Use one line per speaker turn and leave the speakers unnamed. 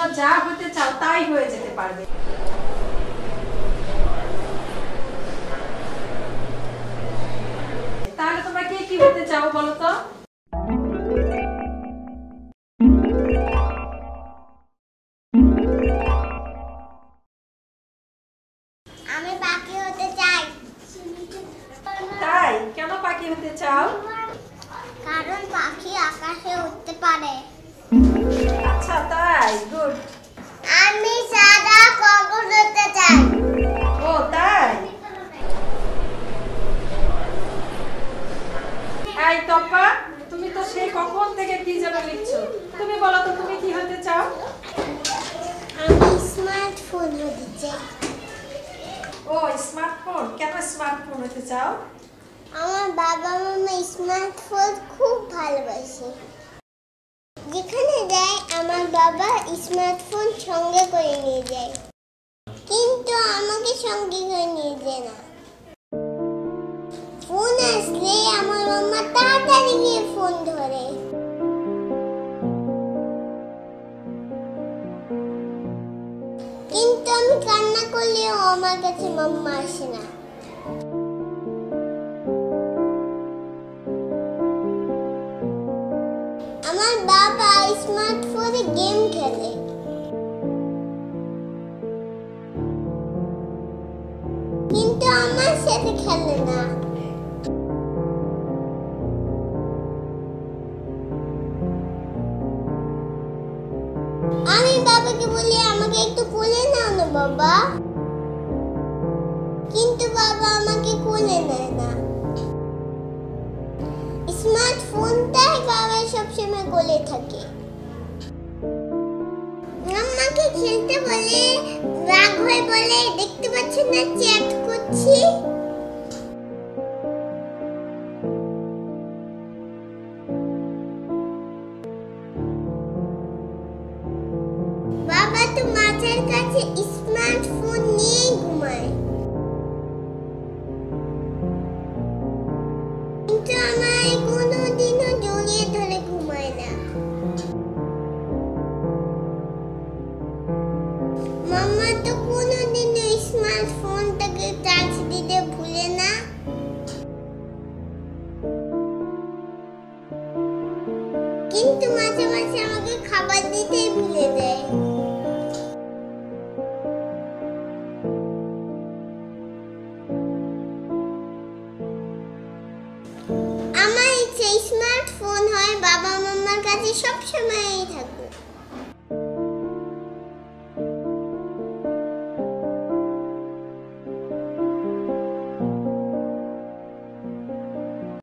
যা হতে চাও তাই হয়ে যেতে পারবে। তাহলে তোমরা কে কি হতে চাও বলো তো?
আমি পাখি হতে চাই।
তাই? কেন পাখি হতে চাও?
কারণ পাখি আকাশে উড়তে পারে।
আচ্ছা তাই, গুড।
আমি সাদা কবুতর হতে চাই।
ও তাই? এই তপা, তুমি তো সেই কখন থেকে কি যেন লিখছো, তুমি বলো তো তুমি কি হতে চাও?
আমি স্মার্টফোন হতে চাই।
ও স্মার্টফোন, কেন স্মার্টফোন হতে চাও?
আমার বাবা মামা স্মার্টফোন খুব ভালোবাসে। যেখানে যায় আমার বাবা স্মার্টফোন সঙ্গে করে নিয়ে যায়, কিন্তু আমাকে সঙ্গে করে নিয়ে যায় না। ফোন আসলে আমার মামা তাড়াতাড়ি গিয়ে ফোন ধরে, কিন্তু আমি কান্না করলেও আমার কাছে মাম্মা আসে না। আমার বাবা স্মার্টফোনে গেম খেলে, কিন্তু আমার সাথে খেলে না। আমি বাবাকে বলি আমাকে একটু কোলে নাও না বাবা, কিন্তু বাবা আমাকে কোলে নেয় না। স্মার্টফোনটাই বাবা সবসময় কোলে থাকে। আমাকে খেলতে বলে, রাগ হয়ে বলে দেখতে পাচ্ছেন না চ্যাট করছি। বাবা তো মাথার কাছে স্মার্টফোন নিয়ে ঘুমায়, কিন্তু আমায় কোনোদিনও জড়িয়ে ধরে ঘুমায় না। মাম্মা তো কোনোদিনও স্মার্টফোনটাকে চার্জ দিতে ভুলে না, কিন্তু মাঝে মাঝে আমাকে খাবার দিতেই ভুলে যায়। আমার ইচ্ছে স্মার্টফোন হয় বাবা মাম্মার কাছে সবসময়ই থাকবে।